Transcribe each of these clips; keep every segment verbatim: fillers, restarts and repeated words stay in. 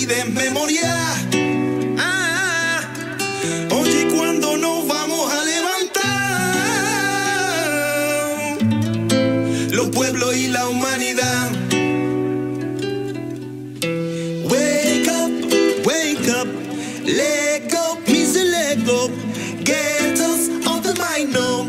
vida en memoria. Ah, oye, cuando nos vamos a levantar, los pueblos y la humanidad. Wake up, wake up, let go, please let go, get us off the mind, no.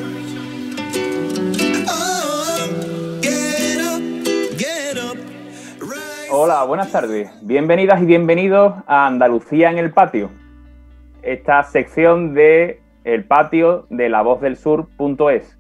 Hola, buenas tardes. Bienvenidas y bienvenidos a Andalucía en el Patio, esta sección de El Patio de la voz del sur punto es.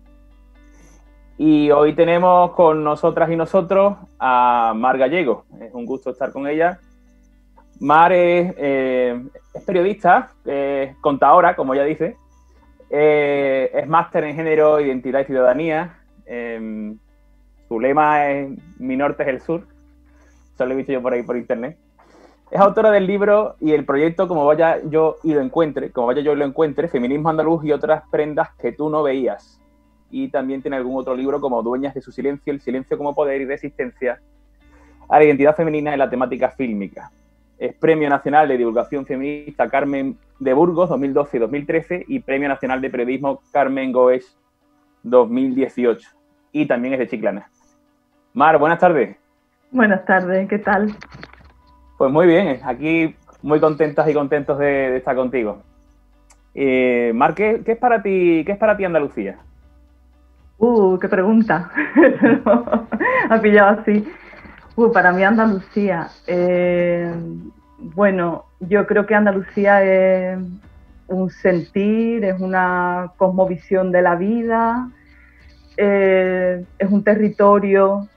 Y hoy tenemos con nosotras y nosotros a Mar Gallego. Es un gusto estar con ella. Mar es, eh, es periodista, es contadora, como ella dice. Eh, es máster en Género, Identidad y Ciudadanía. Eh, su lema es Mi Norte es el Sur. Eso lo he visto yo por ahí por internet. Es autora del libro y el proyecto Como vaya yo y lo encuentre, como vaya yo y lo encuentre, Feminismo Andaluz y otras prendas que tú no veías. Y también tiene algún otro libro como Dueñas de su silencio, El silencio como poder y resistencia a la identidad femenina en la temática fílmica. Es Premio Nacional de Divulgación Feminista Carmen de Burgos dos mil doce y dos mil trece y Premio Nacional de Periodismo Carmen Goes dos mil dieciocho. Y también es de Chiclana. Mar, buenas tardes. Buenas tardes, ¿qué tal? Pues muy bien, aquí muy contentas y contentos de, de estar contigo. Eh, Mar, ¿qué, ¿qué es para ti, qué es para ti Andalucía? Uh, qué pregunta. Ha pillado así. Uh, para mí Andalucía. Eh, bueno, yo creo que Andalucía es un sentir, es una cosmovisión de la vida, eh, es un territorio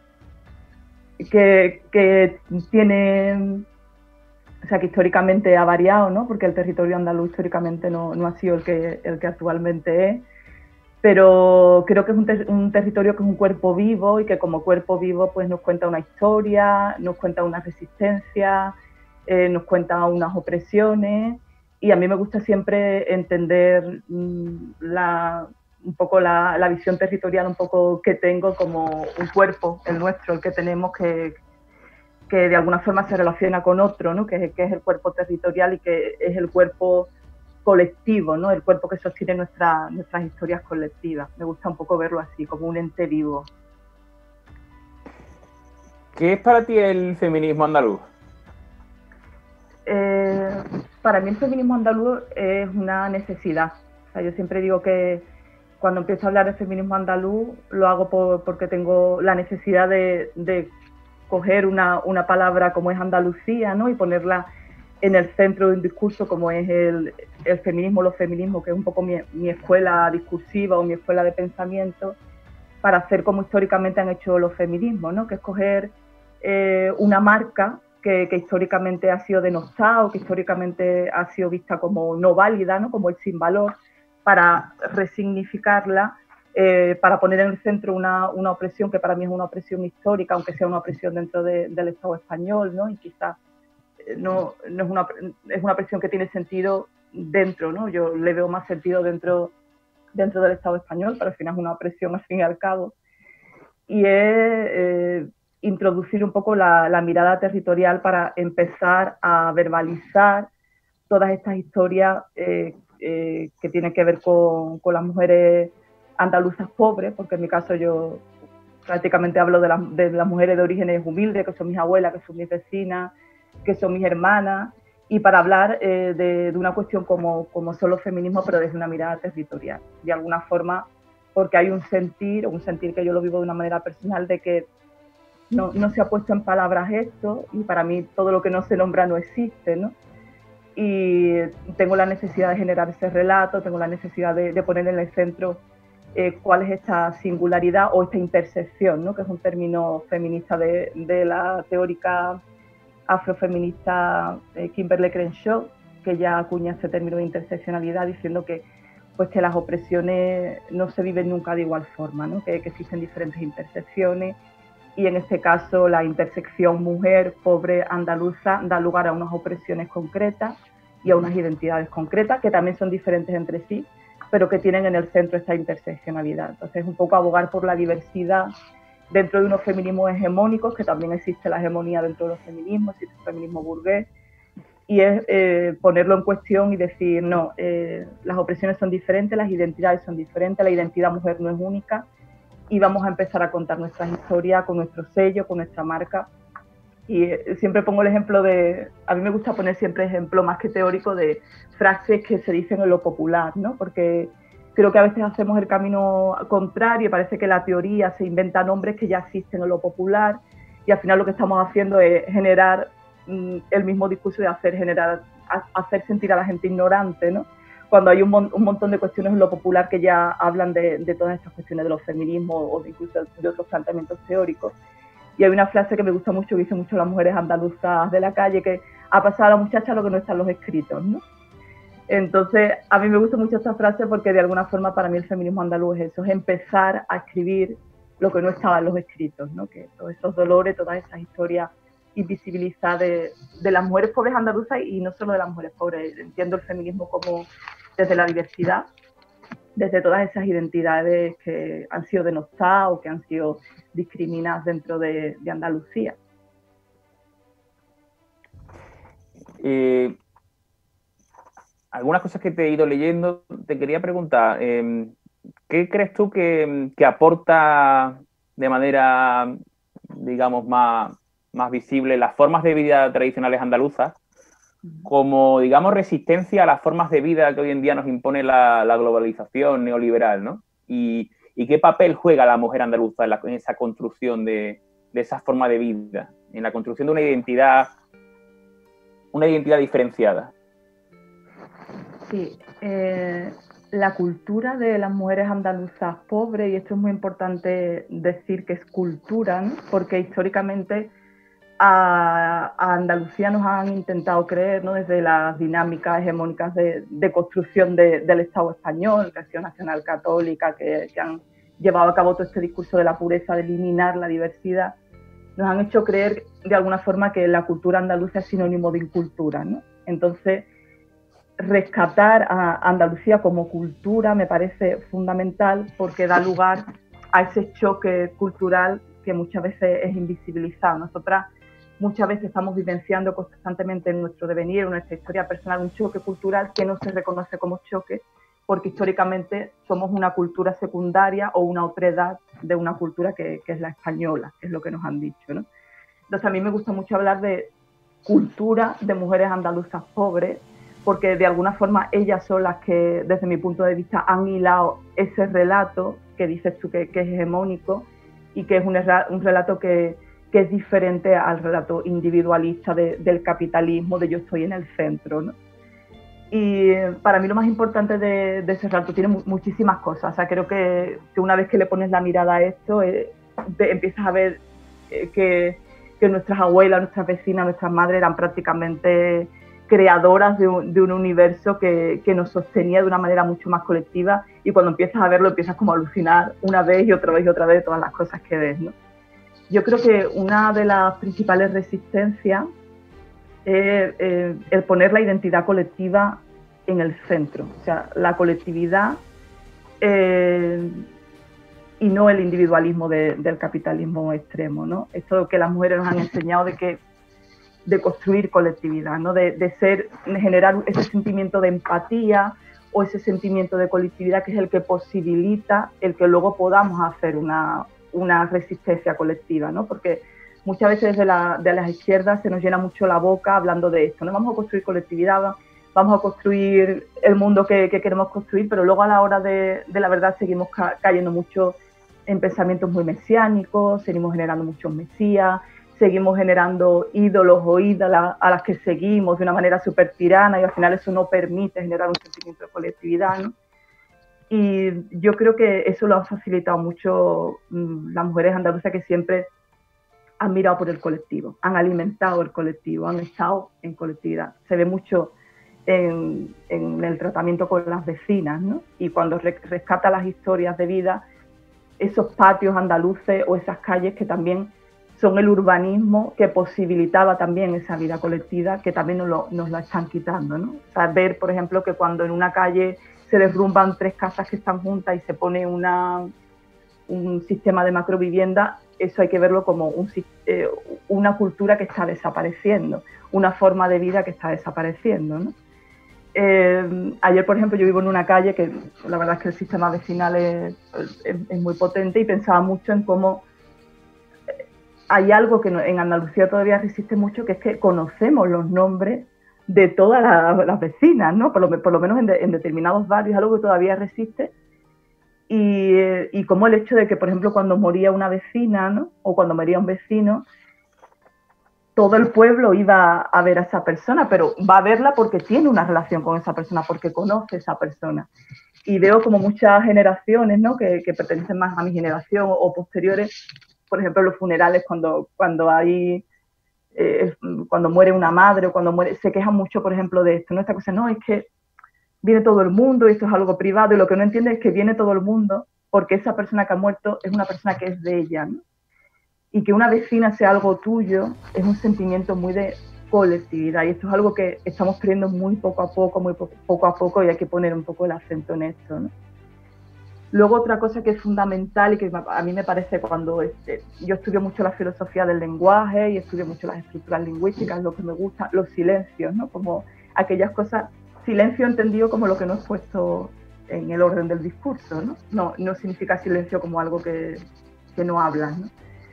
Que, que tiene, o sea, que históricamente ha variado, ¿no? Porque el territorio andaluz históricamente no, no ha sido el que, el que actualmente es, pero creo que es un, ter un territorio que es un cuerpo vivo y que como cuerpo vivo pues nos cuenta una historia, nos cuenta una resistencia, eh, nos cuenta unas opresiones, y a mí me gusta siempre entender mmm, la... un poco la, la visión territorial un poco que tengo como un cuerpo, el nuestro, el que tenemos, que, que de alguna forma se relaciona con otro, ¿no? que, que es el cuerpo territorial y que es el cuerpo colectivo, ¿no? El cuerpo que sostiene nuestra, nuestras historias colectivas. Me gusta un poco verlo así, como un ente vivo. ¿Qué es para ti el feminismo andaluz? Eh, para mí el feminismo andaluz es una necesidad. O sea, yo siempre digo que cuando empiezo a hablar de feminismo andaluz lo hago por, porque tengo la necesidad de, de coger una, una palabra como es Andalucía, ¿no? Y ponerla en el centro de un discurso como es el, el feminismo, los feminismos, que es un poco mi, mi escuela discursiva o mi escuela de pensamiento, para hacer como históricamente han hecho los feminismos, ¿no? Que es coger eh, una marca que, que históricamente ha sido denostada o que históricamente ha sido vista como no válida, ¿no? Como el sin valor, para resignificarla, eh, para poner en el centro una, una opresión que para mí es una opresión histórica, aunque sea una opresión dentro de, del Estado español, ¿no? Y quizás no, no es, una, es una opresión que tiene sentido dentro, ¿no? Yo le veo más sentido dentro, dentro del Estado español, pero al final es una opresión al fin y al cabo. Y es eh, introducir un poco la, la mirada territorial para empezar a verbalizar todas estas historias eh, Eh, que tiene que ver con, con las mujeres andaluzas pobres, porque en mi caso yo prácticamente hablo de, la, de las mujeres de orígenes humildes, que son mis abuelas, que son mis vecinas, que son mis hermanas, y para hablar eh, de, de una cuestión como, como son los feminismos, pero desde una mirada territorial, de alguna forma, porque hay un sentir, un sentir que yo lo vivo de una manera personal, de que no, no se ha puesto en palabras esto, y para mí todo lo que no se nombra no existe, ¿no? Y tengo la necesidad de generar ese relato, tengo la necesidad de, de poner en el centro eh, cuál es esta singularidad o esta intersección, ¿no? Que es un término feminista de, de la teórica afrofeminista eh, Kimberlé Crenshaw, que ya acuña este término de interseccionalidad diciendo que, pues, que las opresiones no se viven nunca de igual forma, ¿no? que, que existen diferentes intersecciones, y en este caso la intersección mujer pobre andaluza da lugar a unas opresiones concretas y a unas identidades concretas que también son diferentes entre sí, pero que tienen en el centro esta interseccionalidad. Entonces, un poco abogar por la diversidad dentro de unos feminismos hegemónicos, que también existe la hegemonía dentro de los feminismos, existe el feminismo burgués, y es eh, ponerlo en cuestión y decir, no, eh, las opresiones son diferentes, las identidades son diferentes, la identidad mujer no es única, y vamos a empezar a contar nuestras historias con nuestro sello, con nuestra marca. Y eh, siempre pongo el ejemplo de, a mí me gusta poner siempre ejemplo más que teórico de frases que se dicen en lo popular, ¿no? Porque creo que a veces hacemos el camino contrario, parece que la teoría se inventa nombres que ya existen en lo popular, y al final lo que estamos haciendo es generar el mismo discurso de hacer generar hacer sentir a la gente ignorante, ¿no? Cuando hay un, mon un montón de cuestiones en lo popular que ya hablan de, de todas estas cuestiones de los feminismos o de incluso de otros planteamientos teóricos. Y hay una frase que me gusta mucho, que dicen mucho las mujeres andaluzas de la calle, que ha pasado a la muchacha lo que no está en los escritos, ¿no? Entonces, a mí me gusta mucho esta frase porque de alguna forma para mí el feminismo andaluz es eso, es empezar a escribir lo que no estaba en los escritos, ¿no? Que todos esos dolores, todas esas historias invisibilizar de, de las mujeres pobres andaluzas, y no solo de las mujeres pobres. Entiendo el feminismo como desde la diversidad, desde todas esas identidades que han sido denostadas o que han sido discriminadas dentro de, de Andalucía. Eh, algunas cosas que te he ido leyendo, te quería preguntar, eh, ¿qué crees tú que, que aporta de manera, digamos, más... más visible las formas de vida tradicionales andaluzas como, digamos, resistencia a las formas de vida que hoy en día nos impone la, la globalización neoliberal, ¿no? Y, y qué papel juega la mujer andaluza en, la, en esa construcción de, de esa forma de vida, en la construcción de una identidad, una identidad diferenciada. Sí, eh, la cultura de las mujeres andaluzas pobres, y esto es muy importante decir que es cultura, ¿no? Porque históricamente A, a Andalucía nos han intentado creer, ¿no? Desde las dinámicas hegemónicas de, de construcción de, del Estado español, la Acción Nacional Católica, que, que han llevado a cabo todo este discurso de la pureza, de eliminar la diversidad, nos han hecho creer de alguna forma que la cultura andaluza es sinónimo de incultura, ¿no? Entonces, rescatar a Andalucía como cultura me parece fundamental porque da lugar a ese choque cultural que muchas veces es invisibilizado. Nosotras muchas veces estamos vivenciando constantemente en nuestro devenir, en nuestra historia personal, un choque cultural que no se reconoce como choque, porque históricamente somos una cultura secundaria o una otredad de una cultura que, que es la española, que es lo que nos han dicho, ¿no? Entonces a mí me gusta mucho hablar de cultura de mujeres andaluzas pobres, porque de alguna forma ellas son las que, desde mi punto de vista, han hilado ese relato que dices tú que, que es hegemónico y que es un, un relato que que es diferente al relato individualista de, del capitalismo, de yo estoy en el centro, ¿no? Y para mí lo más importante de, de ese relato tiene mu muchísimas cosas. O sea, creo que, que una vez que le pones la mirada a esto, eh, te, empiezas a ver eh, que, que nuestras abuelas, nuestras vecinas, nuestras madres eran prácticamente creadoras de un, de un universo que, que nos sostenía de una manera mucho más colectiva, y cuando empiezas a verlo empiezas como a alucinar una vez y otra vez y otra vez de todas las cosas que ves, ¿no? Yo creo que una de las principales resistencias es eh, el poner la identidad colectiva en el centro, o sea, la colectividad eh, y no el individualismo de, del capitalismo extremo, ¿no? Esto que las mujeres nos han enseñado de que de construir colectividad, ¿no? De, de ser, de generar ese sentimiento de empatía o ese sentimiento de colectividad que es el que posibilita el que luego podamos hacer una una resistencia colectiva, ¿no? Porque muchas veces desde la, de las izquierdas se nos llena mucho la boca hablando de esto, ¿no? Vamos a construir colectividad, vamos a construir el mundo que, que queremos construir, pero luego a la hora de, de la verdad seguimos ca cayendo mucho en pensamientos muy mesiánicos, seguimos generando muchos mesías, seguimos generando ídolos o ídolas a las que seguimos de una manera súper tirana, y al final eso no permite generar un sentimiento de colectividad, ¿no? Y yo creo que eso lo han facilitado mucho mmm, las mujeres andaluzas, que siempre han mirado por el colectivo, han alimentado el colectivo, han estado en colectividad. Se ve mucho en, en el tratamiento con las vecinas, ¿no? Y cuando re rescata las historias de vida, esos patios andaluces o esas calles que también son el urbanismo que posibilitaba también esa vida colectiva, que también nos, lo, nos la están quitando, ¿no? O sea, ver, por ejemplo, que cuando en una calle se derrumban tres casas que están juntas y se pone una, un sistema de macrovivienda, eso hay que verlo como un, eh, una cultura que está desapareciendo, una forma de vida que está desapareciendo, ¿no? Eh, ayer, por ejemplo, yo vivo en una calle que la verdad es que el sistema vecinal es, es, es muy potente, y pensaba mucho en cómo hay algo que en Andalucía todavía resiste mucho, que es que conocemos los nombres de todas las, las vecinas, ¿no? Por lo, por lo menos en, de, en determinados barrios, algo que todavía resiste. Y, y como el hecho de que, por ejemplo, cuando moría una vecina, ¿no? O cuando moría un vecino, todo el pueblo iba a ver a esa persona, pero va a verla porque tiene una relación con esa persona, porque conoce a esa persona. Y veo como muchas generaciones, ¿no? que, que pertenecen más a mi generación o, o posteriores, por ejemplo, los funerales, cuando, cuando hay, eh, cuando muere una madre o cuando muere, se quejan mucho, por ejemplo, de esto, ¿no? Esta cosa, no, es que viene todo el mundo y esto es algo privado, y lo que no entiende es que viene todo el mundo porque esa persona que ha muerto es una persona que es de ella, ¿no? Y que una vecina sea algo tuyo es un sentimiento muy de colectividad, y esto es algo que estamos perdiendo muy poco a poco, muy poco, poco a poco, y hay que poner un poco el acento en esto, ¿no? Luego otra cosa que es fundamental y que a mí me parece, cuando este, yo estudio mucho la filosofía del lenguaje y estudio mucho las estructuras lingüísticas, lo que me gusta, los silencios, ¿no? Como aquellas cosas, silencio entendido como lo que no es puesto en el orden del discurso, ¿no? No, no significa silencio como algo que, que no hablas, ¿no?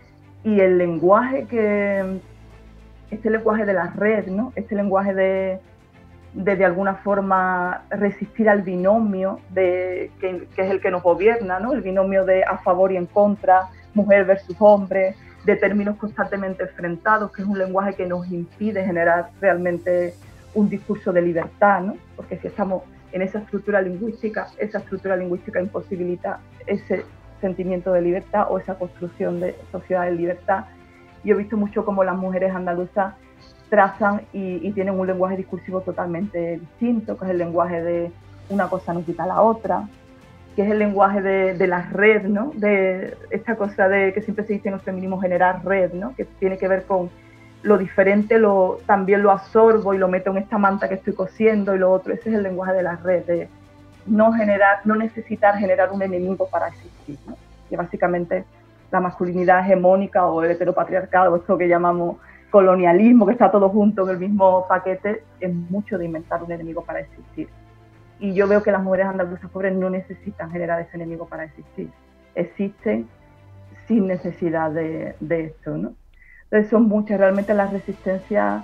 Y el lenguaje que, este lenguaje de la red, ¿no? Este lenguaje de, de de alguna forma resistir al binomio de, que, que es el que nos gobierna, ¿no? El binomio de a favor y en contra, mujer versus hombre, de términos constantemente enfrentados, que es un lenguaje que nos impide generar realmente un discurso de libertad, ¿no? Porque si estamos en esa estructura lingüística, esa estructura lingüística imposibilita ese sentimiento de libertad o esa construcción de sociedad de libertad. Yo he visto mucho cómo las mujeres andaluzas trazan y, y tienen un lenguaje discursivo totalmente distinto, que es el lenguaje de una cosa no quita la otra, que es el lenguaje de, de la red, ¿no? De esta cosa de que siempre se dice en el feminismo, generar red, ¿no? Que tiene que ver con lo diferente, lo, también lo absorbo y lo meto en esta manta que estoy cosiendo, y lo otro. Ese es el lenguaje de la red, de no generar, no necesitar generar un enemigo para existir, ¿no? Que básicamente la masculinidad hegemónica o el heteropatriarcado, esto que llamamos colonialismo, que está todo junto en el mismo paquete, es mucho de inventar un enemigo para existir. Y yo veo que las mujeres andaluzas pobres no necesitan generar ese enemigo para existir. Existen sin necesidad de, de esto, ¿no? Entonces son muchas realmente las resistencias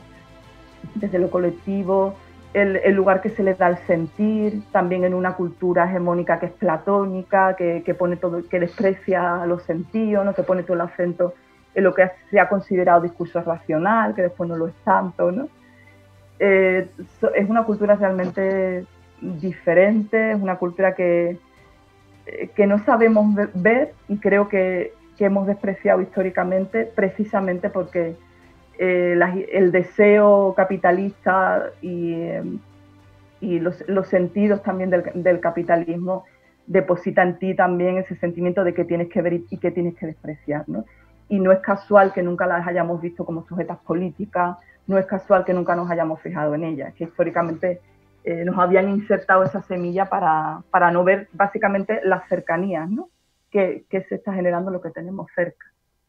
desde lo colectivo, el, el lugar que se les da al sentir, también en una cultura hegemónica que es platónica, que, que pone todo, que desprecia los sentidos, ¿no? Que pone todo el acento en lo que se ha considerado discurso racional, que después no lo es tanto, ¿no? Eh, es una cultura realmente diferente, es una cultura que, que no sabemos ver, y creo que, que hemos despreciado históricamente, precisamente porque eh, la, el deseo capitalista y, eh, y los, los sentidos también del, del capitalismo deposita en ti también ese sentimiento de que tienes que ver y, y que tienes que despreciar, ¿no? Y no es casual que nunca las hayamos visto como sujetas políticas, no es casual que nunca nos hayamos fijado en ellas, que históricamente eh, nos habían insertado esa semilla para, para no ver básicamente las cercanías, ¿no? Que, que se está generando lo que tenemos cerca.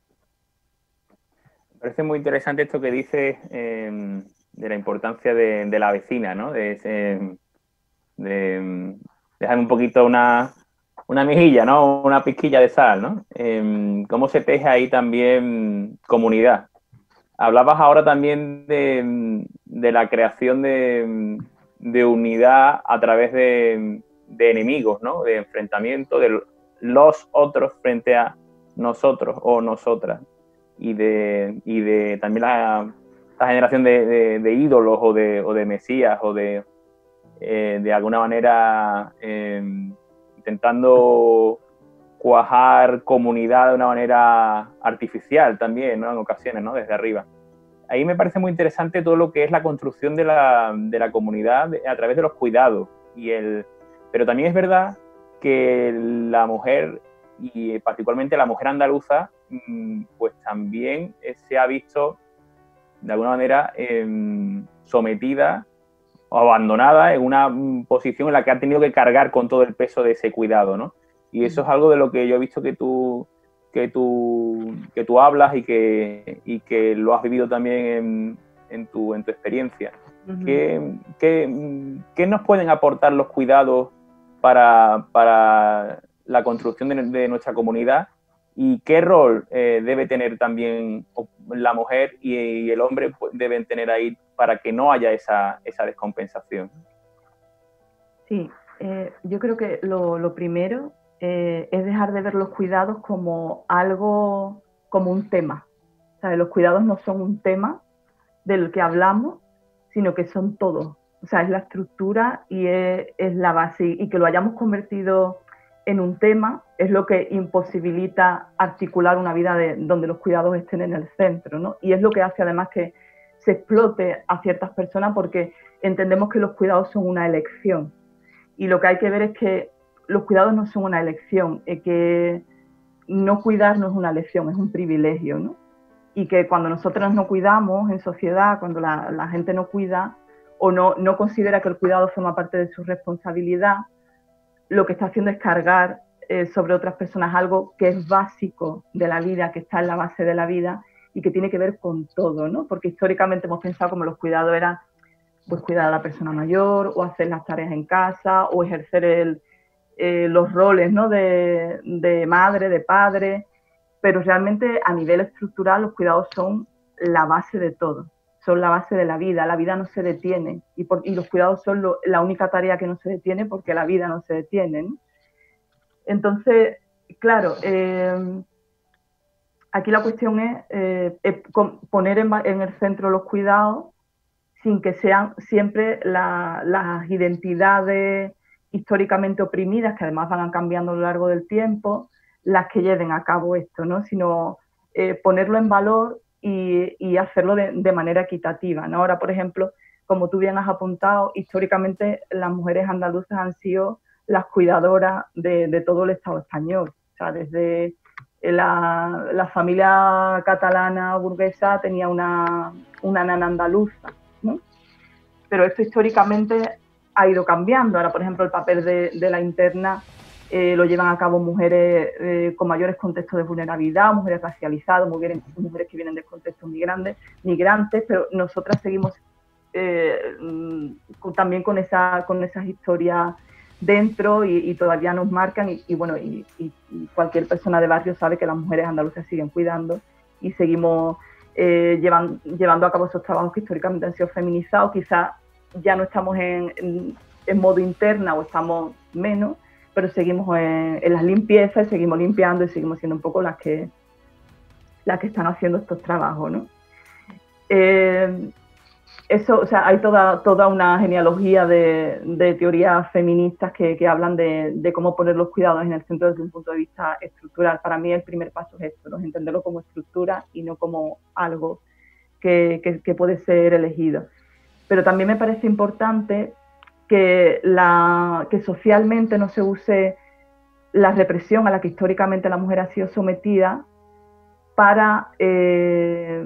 Me parece muy interesante esto que dices eh, de la importancia de, de la vecina, ¿no? De, ese, de dejar un poquito una, una mejilla, ¿no? Una pizquilla de sal, ¿no? Eh, cómo se teje ahí también comunidad. Hablabas ahora también de, de la creación de, de unidad a través de, de enemigos, ¿no? De enfrentamiento de los otros frente a nosotros o nosotras. Y de, y de también la, la generación de, de, de ídolos o de, o de mesías o de, eh, de alguna manera eh, intentando cuajar comunidad de una manera artificial también, ¿no? En ocasiones, ¿no? Desde arriba. Ahí me parece muy interesante todo lo que es la construcción de la, de la comunidad a través de los cuidados. Y el, pero también es verdad que la mujer, y particularmente la mujer andaluza, pues también se ha visto de alguna manera eh, sometida o abandonada en una posición en la que ha tenido que cargar con todo el peso de ese cuidado, ¿no? Y eso es algo de lo que yo he visto que tú que tú, que tú hablas y que, y que lo has vivido también en, en, tu, en tu experiencia. Uh-huh. ¿Qué, qué, ¿Qué nos pueden aportar los cuidados para, para la construcción de, de nuestra comunidad? ¿Y qué rol eh, debe tener también la mujer y, y el hombre pues, deben tener ahí para que no haya esa, esa descompensación? Sí, eh, yo creo que lo, lo primero eh, es dejar de ver los cuidados como algo, como un tema. O sea, los cuidados no son un tema del que hablamos, sino que son todo. O sea, es la estructura y es, es la base. Y que lo hayamos convertido en un tema es lo que imposibilita articular una vida de, donde los cuidados estén en el centro, ¿no? Y es lo que hace además que se explote a ciertas personas, porque entendemos que los cuidados son una elección. Y lo que hay que ver es que los cuidados no son una elección, es que no cuidar no es una elección, es un privilegio, ¿no? Y que cuando nosotros no cuidamos en sociedad, cuando la, la gente no cuida o no, no considera que el cuidado forma parte de su responsabilidad, lo que está haciendo es cargar eh, sobre otras personas algo que es básico de la vida, que está en la base de la vida y que tiene que ver con todo, ¿no? Porque históricamente hemos pensado como los cuidados eran pues cuidar a la persona mayor o hacer las tareas en casa o ejercer el, eh, los roles, ¿no? de, de madre, de padre, pero realmente a nivel estructural los cuidados son la base de todo, son la base de la vida, la vida no se detiene y, por, y los cuidados son lo, la única tarea que no se detiene porque la vida no se detiene, ¿no? Entonces, claro, eh, aquí la cuestión es eh, poner en, en el centro los cuidados sin que sean siempre la, las identidades históricamente oprimidas, que además van cambiando a lo largo del tiempo, las que lleven a cabo esto, ¿no? Sino eh, ponerlo en valor y, y hacerlo de, de manera equitativa, ¿no? Ahora, por ejemplo, como tú bien has apuntado, históricamente las mujeres andaluzas han sido las cuidadoras de, de todo el Estado español. O sea, desde la, la familia catalana burguesa tenía una, una nana andaluza, ¿no? Pero esto históricamente ha ido cambiando. Ahora, por ejemplo, el papel de, de la interna eh, lo llevan a cabo mujeres eh, con mayores contextos de vulnerabilidad, mujeres racializadas, mujeres, mujeres que vienen de contextos migrantes, migrantes, pero nosotras seguimos eh, con, también con, esa, con esas historias dentro y, y todavía nos marcan y, y bueno, y, y, y cualquier persona de barrio sabe que las mujeres andaluzas siguen cuidando y seguimos eh, llevan, llevando a cabo esos trabajos que históricamente han sido feminizados. Quizás ya no estamos en, en, en modo interna o estamos menos, pero seguimos en, en las limpiezas, seguimos limpiando y seguimos siendo un poco las que, las que están haciendo estos trabajos, ¿no? Eh, Eso, o sea, hay toda, toda una genealogía de, de teorías feministas que, que hablan de, de cómo poner los cuidados en el centro desde un punto de vista estructural. Para mí el primer paso es esto, ¿no? Entenderlo como estructura y no como algo que, que, que puede ser elegido. Pero también me parece importante que, la, que socialmente no se use la represión a la que históricamente la mujer ha sido sometida para Eh,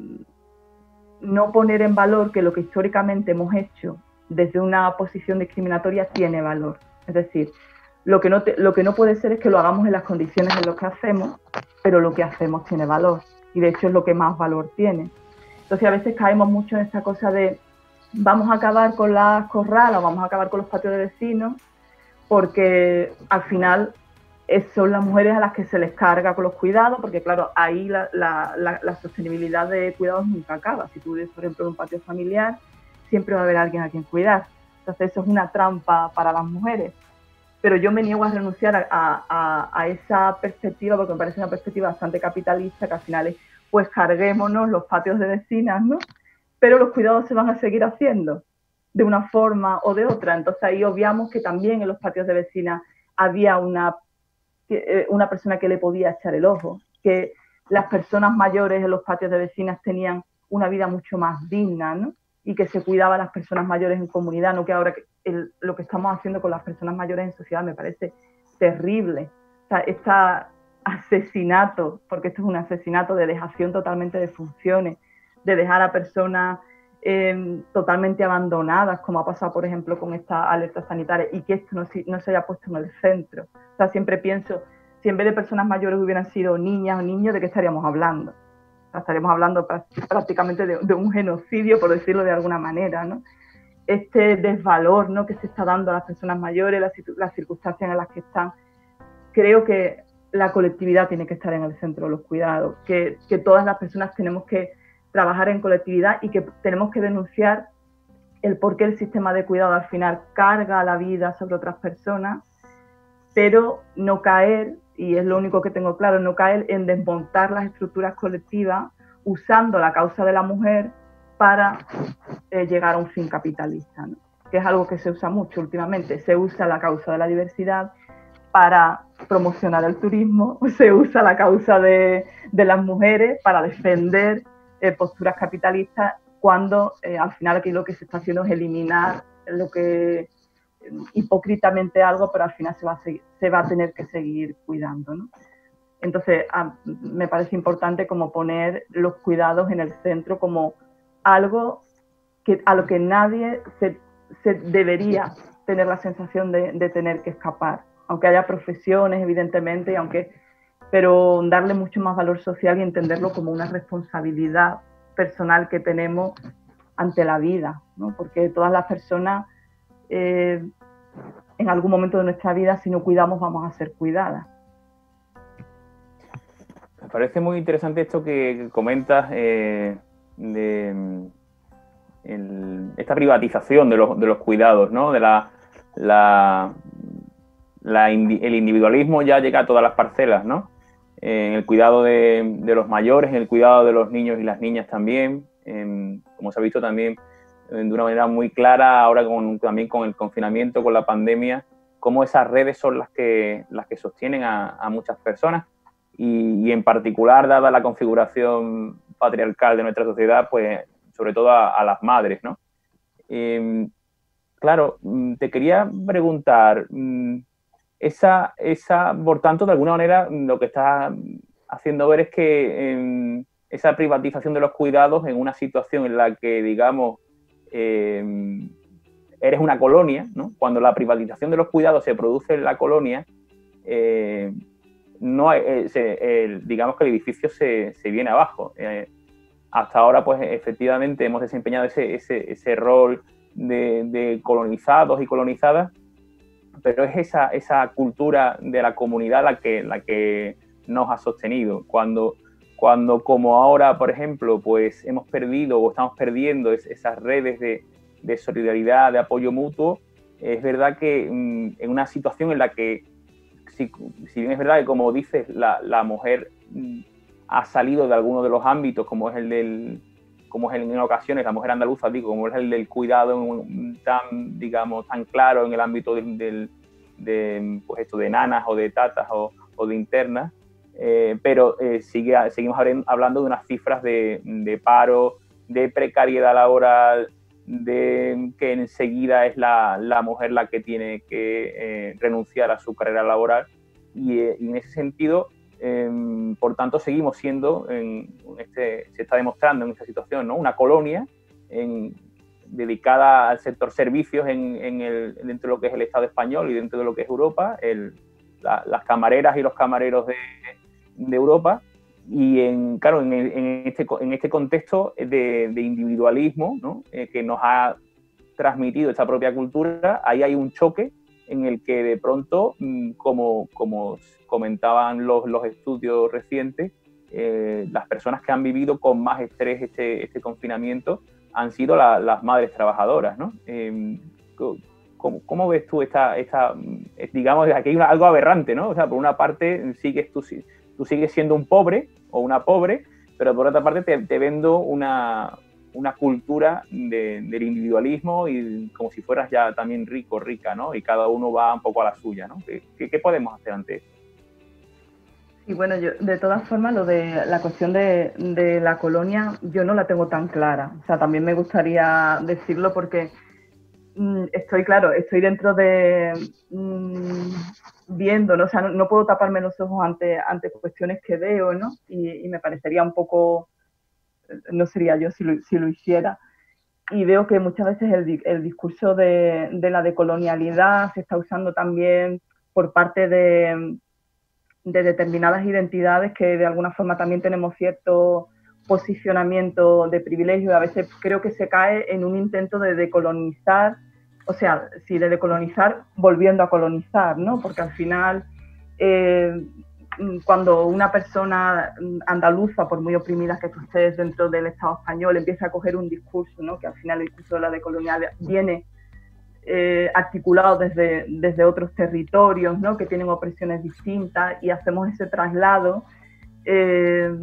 no poner en valor que lo que históricamente hemos hecho desde una posición discriminatoria tiene valor. Es decir, lo que no, te, lo que no puede ser es que lo hagamos en las condiciones en las que hacemos, pero lo que hacemos tiene valor. Y de hecho es lo que más valor tiene. Entonces a veces caemos mucho en esta cosa de vamos a acabar con las corralas, vamos a acabar con los patios de vecinos, porque al final son las mujeres a las que se les carga con los cuidados, porque claro, ahí la, la, la, la sostenibilidad de cuidados nunca acaba. Si tú vives, por ejemplo, en un patio familiar, siempre va a haber alguien a quien cuidar. Entonces eso es una trampa para las mujeres. Pero yo me niego a renunciar a, a, a esa perspectiva, porque me parece una perspectiva bastante capitalista, que al final es, pues carguémonos los patios de vecinas, ¿no? Pero los cuidados se van a seguir haciendo de una forma o de otra. Entonces ahí obviamos que también en los patios de vecinas había una una persona que le podía echar el ojo, que las personas mayores en los patios de vecinas tenían una vida mucho más digna, ¿no? Y que se cuidaba a las personas mayores en comunidad, no que ahora que el, lo que estamos haciendo con las personas mayores en sociedad me parece terrible. O sea, este asesinato, porque esto es un asesinato de dejación totalmente de funciones, de dejar a personas eh, totalmente abandonadas, como ha pasado, por ejemplo, con esta alerta sanitaria, y que esto no, no se haya puesto en el centro. O sea, siempre pienso, si en vez de personas mayores hubieran sido niñas o niños, ¿de qué estaríamos hablando? O sea, estaríamos hablando prácticamente de, de un genocidio, por decirlo de alguna manera, ¿no? Este desvalor, ¿no?, que se está dando a las personas mayores, las, las circunstancias en las que están. Creo que la colectividad tiene que estar en el centro de los cuidados, que, que todas las personas tenemos que trabajar en colectividad y que tenemos que denunciar el por qué el sistema de cuidado al final carga la vida sobre otras personas, pero no caer, y es lo único que tengo claro, no caer en desmontar las estructuras colectivas usando la causa de la mujer para eh, llegar a un fin capitalista, ¿no? Que es algo que se usa mucho últimamente. Se usa la causa de la diversidad para promocionar el turismo, se usa la causa de, de las mujeres para defender eh, posturas capitalistas, cuando eh, al final aquí lo que se está haciendo es eliminar lo que eh, hipócritamente algo, pero al final se va a, seguir, se va a tener que seguir cuidando, ¿no? Entonces, a, me parece importante como poner los cuidados en el centro como algo que, a lo que nadie se, se debería tener la sensación de, de tener que escapar, aunque haya profesiones, evidentemente, y aunque, pero darle mucho más valor social y entenderlo como una responsabilidad personal que tenemos ante la vida, ¿no? Porque todas las personas, eh, en algún momento de nuestra vida, si no cuidamos, vamos a ser cuidadas. Me parece muy interesante esto que comentas eh, de el, esta privatización de los, de los cuidados, ¿no? De la, la, la indi, el individualismo ya llega a todas las parcelas, ¿no? Eh, en el cuidado de, de los mayores, en el cuidado de los niños y las niñas también, en, como se ha visto también de una manera muy clara ahora con, también con el confinamiento, con la pandemia, cómo esas redes son las que, las que sostienen a, a muchas personas. Y, y en particular, dada la configuración patriarcal de nuestra sociedad, pues sobre todo a, a las madres, ¿no? Eh, claro, te quería preguntar, esa, esa, por tanto, de alguna manera, lo que estás haciendo ver es que eh, esa privatización de los cuidados en una situación en la que, digamos, eh, eres una colonia, ¿no? Cuando la privatización de los cuidados se produce en la colonia, eh, no eh, se, eh, digamos que el edificio se, se viene abajo. Eh, hasta ahora, pues, efectivamente, hemos desempeñado ese, ese, ese rol de, de colonizados y colonizadas, pero es esa, esa cultura de la comunidad la que, la que nos ha sostenido. Cuando, cuando, como ahora, por ejemplo, pues hemos perdido o estamos perdiendo es, esas redes de, de solidaridad, de apoyo mutuo, es verdad que mmm, en una situación en la que, si, si bien es verdad que, como dices, la, la mujer mmm, ha salido de alguno de los ámbitos, como es el del, como es el, en ocasiones la mujer andaluza, digo, como es el del cuidado tan, digamos, tan claro en el ámbito del, del, de, pues esto, de nanas o de tatas o, o de internas, eh, pero eh, sigue, seguimos hablando de unas cifras de, de paro, de precariedad laboral, de que enseguida es la, la mujer la que tiene que eh, renunciar a su carrera laboral, y, eh, y en ese sentido, eh, por tanto, seguimos siendo, en este, se está demostrando en esta situación, ¿no?, una colonia en, dedicada al sector servicios en, en el, dentro de lo que es el Estado español y dentro de lo que es Europa, el, la, las camareras y los camareros de, de Europa. Y en, claro, en, en, este, en este contexto de, de individualismo, ¿no?, eh, que nos ha transmitido esta propia cultura, ahí hay un choque en el que de pronto, como, como comentaban los, los estudios recientes, eh, las personas que han vivido con más estrés este, este confinamiento han sido la, las madres trabajadoras, ¿no? Eh, ¿cómo, ¿Cómo ves tú esta, esta, digamos, aquí hay una, algo aberrante, ¿no? O sea, por una parte sigues tú, tú sigues siendo un pobre o una pobre, pero por otra parte te, te vendo una, una cultura de, del individualismo y como si fueras ya también rico, rica, ¿no? Y cada uno va un poco a la suya, ¿no? ¿Qué, qué podemos hacer ante eso? Y bueno, yo, de todas formas, lo de la cuestión de, de la colonia, yo no la tengo tan clara. O sea, también me gustaría decirlo porque mmm, estoy, claro, estoy dentro de mmm, viendo, ¿no? O sea, no, no puedo taparme los ojos ante, ante cuestiones que veo, ¿no? Y, y me parecería un poco, no sería yo si lo, si lo hiciera. Y veo que muchas veces el, el discurso de, de la decolonialidad se está usando también por parte de de determinadas identidades que de alguna forma también tenemos cierto posicionamiento de privilegio. A veces creo que se cae en un intento de decolonizar, o sea, sí, de decolonizar volviendo a colonizar, ¿no? Porque al final, eh, cuando una persona andaluza, por muy oprimida que tú estés dentro del Estado español, empieza a coger un discurso, ¿no? Que al final el discurso de la decolonial viene eh, articulado desde, desde otros territorios, ¿no? Que tienen opresiones distintas, y hacemos ese traslado, eh,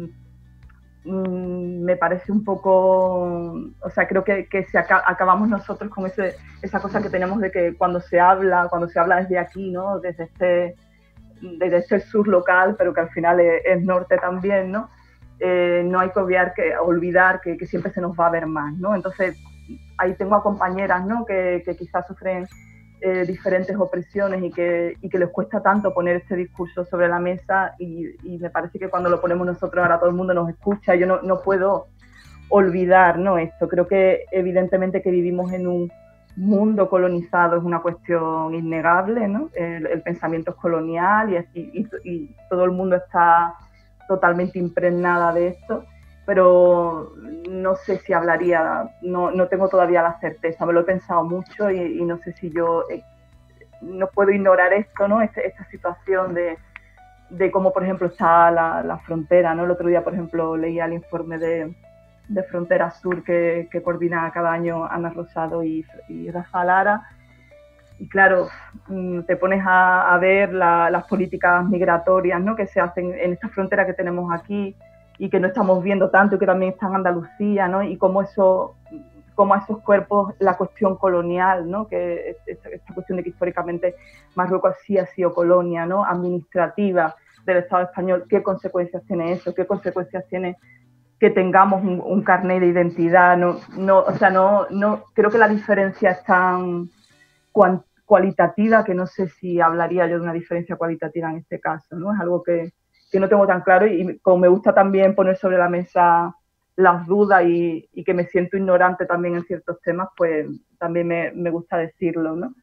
me parece un poco, o sea, creo que, que se acá, acabamos nosotros con ese, esa cosa que tenemos de que cuando se habla, cuando se habla desde aquí, ¿no? Desde este, desde este sur local, pero que al final es, es norte también, ¿no? Eh, no hay que obviar, que, olvidar que, que siempre se nos va a ver más, ¿no? Entonces, ahí tengo a compañeras, ¿no? Que, que quizás sufren eh, diferentes opresiones y que, y que les cuesta tanto poner este discurso sobre la mesa, y, y me parece que cuando lo ponemos nosotros ahora todo el mundo nos escucha. Yo no, no puedo olvidar, ¿no? Esto. Creo que evidentemente que vivimos en un mundo colonizado es una cuestión innegable, ¿no? El, el pensamiento es colonial y, y, y todo el mundo está totalmente impregnada de esto, pero no sé si hablaría, no, no tengo todavía la certeza, me lo he pensado mucho y, y no sé si yo, eh, no puedo ignorar esto, ¿no? Este, esta situación de, de cómo, por ejemplo, está la, la frontera, ¿no? El otro día, por ejemplo, leía el informe de, de Frontera Sur que, que coordina cada año Ana Rosado y, y Rafa Lara, y claro, te pones a, a ver la, las políticas migratorias, ¿no? Que se hacen en esta frontera que tenemos aquí y que no estamos viendo tanto, y que también está en Andalucía, ¿no? Y cómo eso, cómo a esos cuerpos la cuestión colonial, ¿no? Que esta, esta cuestión de que históricamente Marruecos sí ha sido colonia, ¿no? Administrativa del Estado español, ¿qué consecuencias tiene eso? ¿Qué consecuencias tiene que tengamos un, un carnet de identidad? No, no, o sea, no, no, creo que la diferencia es tan cualitativa que no sé si hablaría yo de una diferencia cualitativa en este caso, ¿no? Es algo que, que no tengo tan claro, y como me gusta también poner sobre la mesa las dudas y, y que me siento ignorante también en ciertos temas, pues también me, me gusta decirlo, ¿no?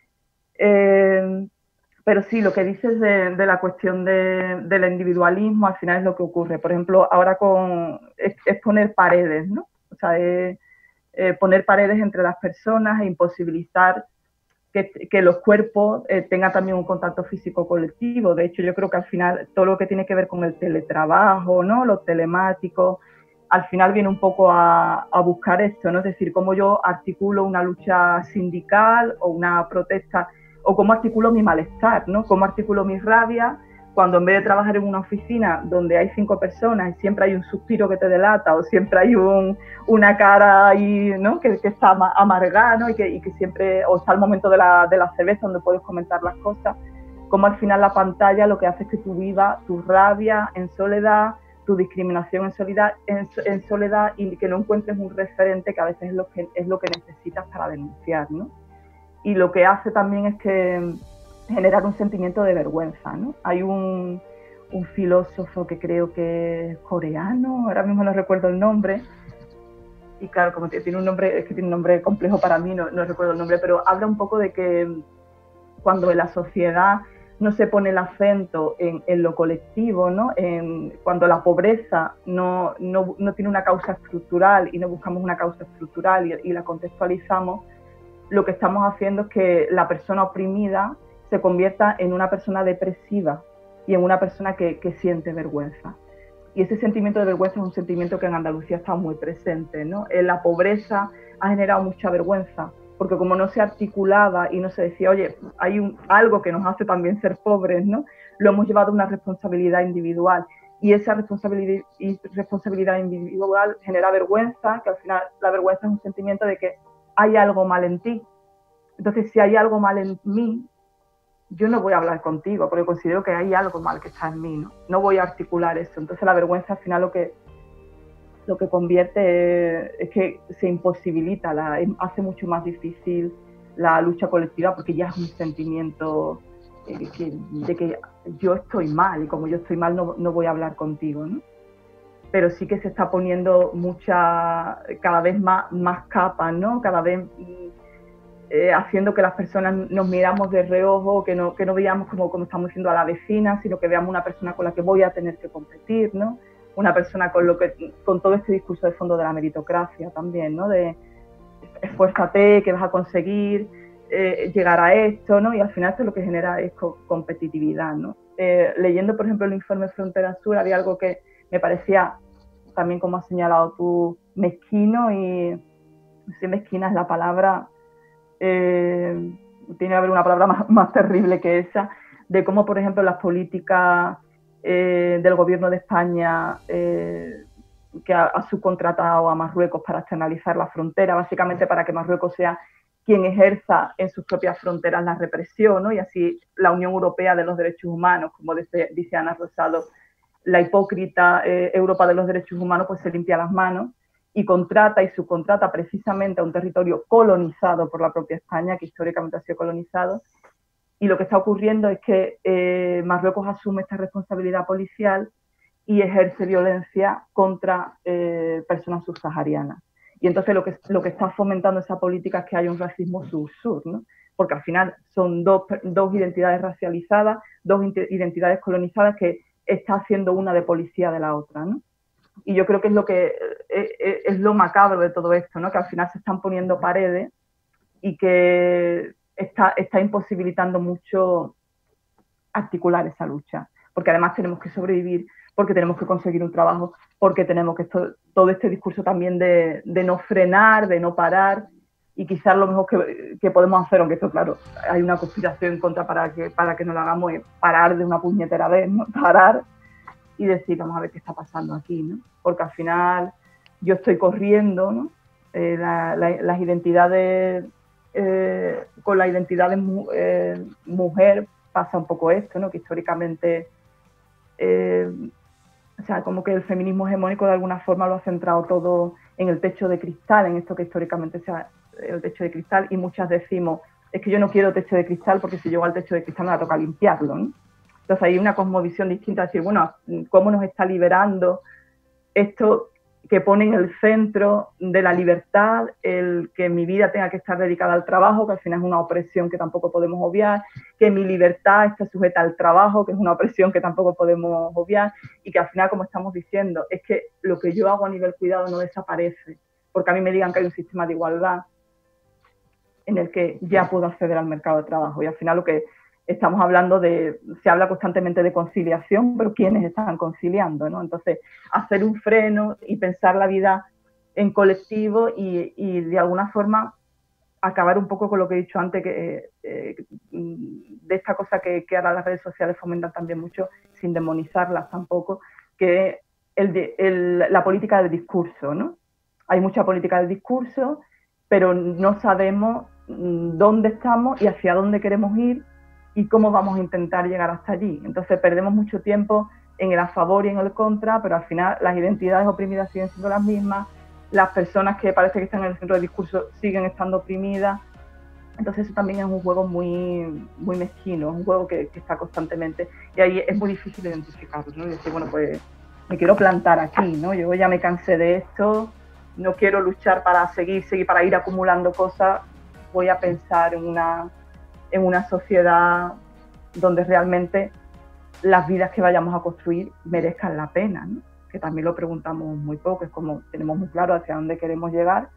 Eh, pero sí, lo que dices de, de la cuestión de, del individualismo, al final es lo que ocurre. Por ejemplo, ahora con es, es poner paredes, ¿no? O sea, es, eh, poner paredes entre las personas e imposibilitar Que, que los cuerpos eh, tengan también un contacto físico colectivo. De hecho, yo creo que al final todo lo que tiene que ver con el teletrabajo, ¿no? Lo telemático, al final viene un poco a, a buscar esto, ¿no? Es decir, cómo yo articulo una lucha sindical o una protesta, o cómo articulo mi malestar, ¿no? Cómo articulo mi rabia cuando en vez de trabajar en una oficina donde hay cinco personas y siempre hay un suspiro que te delata, o siempre hay un, una cara ahí, ¿no? que, que está amargada, ¿no? y, que, y que siempre, o está el momento de la, de la cerveza donde puedes comentar las cosas, como al final la pantalla lo que hace es que tú vivas tu rabia en soledad, tu discriminación en soledad, en, en soledad y que no encuentres un referente que a veces es lo que, es lo que necesitas para denunciar, ¿no? Y lo que hace también es que generar un sentimiento de vergüenza, ¿no? Hay un, un filósofo que creo que es coreano, ahora mismo no recuerdo el nombre, y claro, como tiene un nombre, es que tiene un nombre complejo para mí, no, no recuerdo el nombre, pero habla un poco de que cuando en la sociedad no se pone el acento en, en lo colectivo, ¿no? En, cuando la pobreza no, no, no tiene una causa estructural y no buscamos una causa estructural y, y la contextualizamos, lo que estamos haciendo es que la persona oprimida se convierta en una persona depresiva y en una persona que, que siente vergüenza. Y ese sentimiento de vergüenza es un sentimiento que en Andalucía está muy presente, ¿no? La pobreza ha generado mucha vergüenza, porque como no se articulaba y no se decía, oye, hay un, algo que nos hace también ser pobres, ¿no? Lo hemos llevado a una responsabilidad individual. Y esa responsabilidad, responsabilidad individual genera vergüenza, que al final la vergüenza es un sentimiento de que hay algo mal en ti. Entonces, si hay algo mal en mí, yo no voy a hablar contigo porque considero que hay algo mal que está en mí, ¿no? No voy a articular eso. Entonces la vergüenza al final lo que, lo que convierte es, es que se imposibilita, la, hace mucho más difícil la lucha colectiva porque ya es un sentimiento eh, que, de que yo estoy mal y como yo estoy mal no, no voy a hablar contigo, ¿no? Pero sí que se está poniendo mucha, cada vez más, más capas, ¿no? Cada vez eh, haciendo que las personas nos miramos de reojo, que no, que no veamos como, como estamos diciendo a la vecina, sino que veamos una persona con la que voy a tener que competir, ¿no? Una persona con, lo que, con todo este discurso de fondo de la meritocracia también, ¿no? De esfuérzate, que vas a conseguir eh, llegar a esto, ¿no? Y al final esto lo que genera es co competitividad, ¿no? Eh, leyendo, por ejemplo, el informe Frontera Sur, había algo que me parecía, también como has señalado tú, mezquino, y no sé si mezquina es la palabra, eh, tiene que haber una palabra más, más terrible que esa, de cómo, por ejemplo, las políticas eh, del gobierno de España eh, que ha, ha subcontratado a Marruecos para externalizar la frontera, básicamente para que Marruecos sea quien ejerza en sus propias fronteras la represión, ¿no? Y así la Unión Europea de los Derechos Humanos, como dice, dice Ana Rosado, la hipócrita eh, Europa de los Derechos Humanos, pues se limpia las manos y contrata y subcontrata precisamente a un territorio colonizado por la propia España, que históricamente ha sido colonizado. Y lo que está ocurriendo es que eh, Marruecos asume esta responsabilidad policial y ejerce violencia contra eh, personas subsaharianas. Y entonces lo que, lo que está fomentando esa política es que haya un racismo sur-sur, ¿no? Porque al final son dos, dos identidades racializadas, dos identidades colonizadas que está haciendo una de policía de la otra, ¿no? Y yo creo que es lo que es, es lo macabro de todo esto, ¿no? Que al final se están poniendo paredes y que está, está imposibilitando mucho articular esa lucha, porque además tenemos que sobrevivir, porque tenemos que conseguir un trabajo, porque tenemos que esto, todo este discurso también de, de no frenar, de no parar, y quizás lo mejor que, que podemos hacer, aunque esto, claro, hay una conspiración en contra para que, para que no lo hagamos, es parar de una puñetera vez, ¿no? Parar y decir, vamos a ver qué está pasando aquí, ¿no? Porque al final yo estoy corriendo, ¿no? Eh, la, la, las identidades, eh, con la identidad de mu eh, mujer pasa un poco esto, ¿no? Que históricamente... Eh, o sea, como que el feminismo hegemónico de alguna forma lo ha centrado todo en el techo de cristal, en esto que históricamente sea el techo de cristal, y muchas decimos, es que yo no quiero techo de cristal porque si llego al techo de cristal me va a tocar limpiarlo, ¿no? Entonces hay una cosmovisión distinta, decir, bueno, ¿cómo nos está liberando esto que pone en el centro de la libertad el que mi vida tenga que estar dedicada al trabajo, que al final es una opresión que tampoco podemos obviar, que mi libertad esté sujeta al trabajo, que es una opresión que tampoco podemos obviar, y que al final, como estamos diciendo, es que lo que yo hago a nivel cuidado no desaparece, porque a mí me digan que hay un sistema de igualdad en el que ya puedo acceder al mercado de trabajo, y al final lo que estamos hablando de, se habla constantemente de conciliación, pero ¿quiénes están conciliando, ¿no? Entonces, hacer un freno y pensar la vida en colectivo y, y de alguna forma acabar un poco con lo que he dicho antes, que eh, de esta cosa que, que ahora las redes sociales fomentan también mucho, sin demonizarlas tampoco, que el de, el, la política del discurso, ¿no? Hay mucha política del discurso, pero no sabemos dónde estamos y hacia dónde queremos ir, y cómo vamos a intentar llegar hasta allí. Entonces perdemos mucho tiempo en el a favor y en el contra, pero al final las identidades oprimidas siguen siendo las mismas, las personas que parece que están en el centro del discurso siguen estando oprimidas. Entonces eso también es un juego muy, muy mezquino, es un juego que, que está constantemente, y ahí es muy difícil identificarlo, ¿no? Y decir, bueno, pues me quiero plantar aquí, ¿no? Yo ya me cansé de esto, no quiero luchar para seguir, seguir para ir acumulando cosas, voy a pensar en una... en una sociedad donde realmente las vidas que vayamos a construir merezcan la pena, ¿no? Que también lo preguntamos muy poco, es como tenemos muy claro hacia dónde queremos llegar,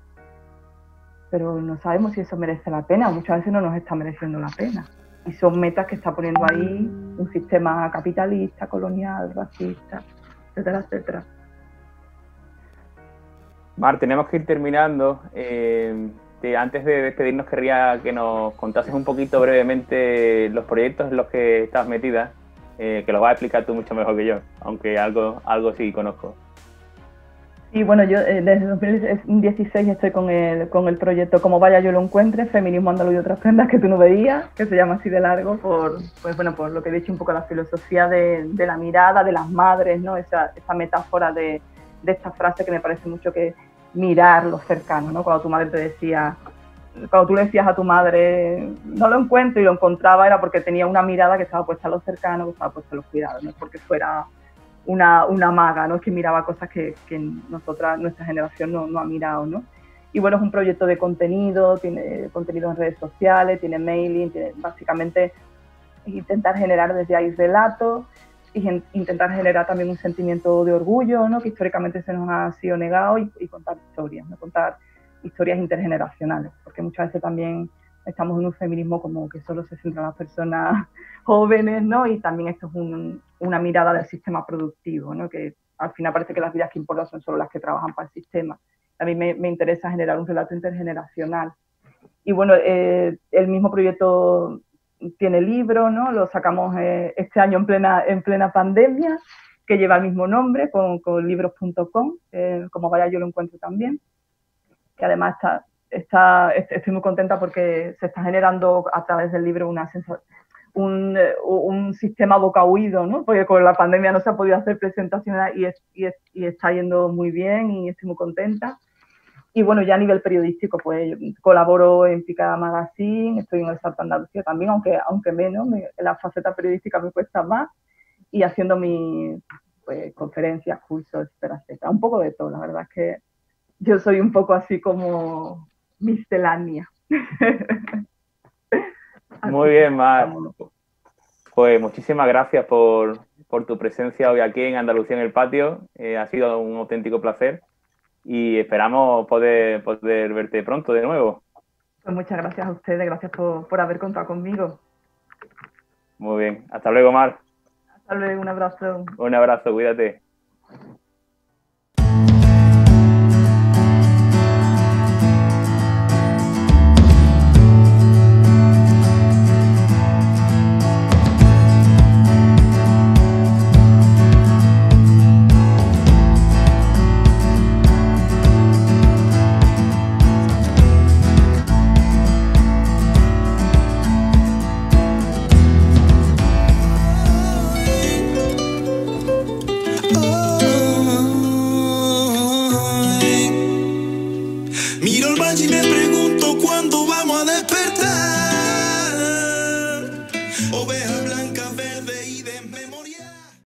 pero no sabemos si eso merece la pena, muchas veces no nos está mereciendo la pena. Y son metas que está poniendo ahí un sistema capitalista, colonial, racista, etcétera, etcétera. Mar, tenemos que ir terminando. Eh... Antes de despedirnos, querría que nos contases un poquito brevemente los proyectos en los que estás metida, eh, que lo vas a explicar tú mucho mejor que yo, aunque algo, algo sí conozco. Y bueno, yo eh, desde dos mil dieciséis estoy con el, con el proyecto Como Vaya Yo Lo Encuentre, Feminismo Andaluz y otras prendas que tú no veías, que se llama así de largo, por, pues, bueno, por lo que he dicho un poco la filosofía de, de la mirada, de las madres, ¿no? Esa, esa metáfora de, de esta frase que me parece mucho que mirar lo cercano, ¿no? Cuando tu madre te decía, cuando tú le decías a tu madre, no lo encuentro, y lo encontraba, era porque tenía una mirada que estaba puesta a lo cercano, que estaba puesta a los cuidados, no es porque fuera una, una maga, ¿no? Es que miraba cosas que, que nosotras, nuestra generación no, no ha mirado, ¿no? Y bueno, es un proyecto de contenido, tiene contenido en redes sociales, tiene mailing, tiene básicamente intentar generar desde ahí relatos y intentar generar también un sentimiento de orgullo, ¿no? Que históricamente se nos ha sido negado, y, y contar historias, ¿no? Contar historias intergeneracionales, porque muchas veces también estamos en un feminismo como que solo se centra en las personas jóvenes, ¿no? Y también esto es un, una mirada del sistema productivo, ¿no? Que al final parece que las vidas que importan son solo las que trabajan para el sistema. A mí me, me interesa generar un relato intergeneracional. Y bueno, eh, el mismo proyecto tiene libro, ¿no? Lo sacamos eh, este año en plena, en plena pandemia, que lleva el mismo nombre, con, con libros punto com, eh, como vaya yo lo encuentro también. Que además está, está, estoy muy contenta porque se está generando a través del libro una sensación, un, un sistema boca oído, ¿no? Porque con la pandemia no se ha podido hacer presentaciones y, es, y, es, y está yendo muy bien y estoy muy contenta. Y bueno, ya a nivel periodístico, pues colaboro en Picada Magazine, estoy en el Salto Andalucía también, aunque, aunque menos, me, la faceta periodística me cuesta más, y haciendo mis pues, conferencias, cursos, etcétera, etcétera. Un poco de todo, la verdad es que yo soy un poco así como miscelánea. Muy bien, Mar. Pues muchísimas gracias por, por tu presencia hoy aquí en Andalucía en el Patio. Eh, ha sido un auténtico placer y esperamos poder, poder verte pronto de nuevo. Pues muchas gracias a ustedes, gracias por, por haber contado conmigo. Muy bien, hasta luego, Mar. Hasta luego, un abrazo. Un abrazo, cuídate.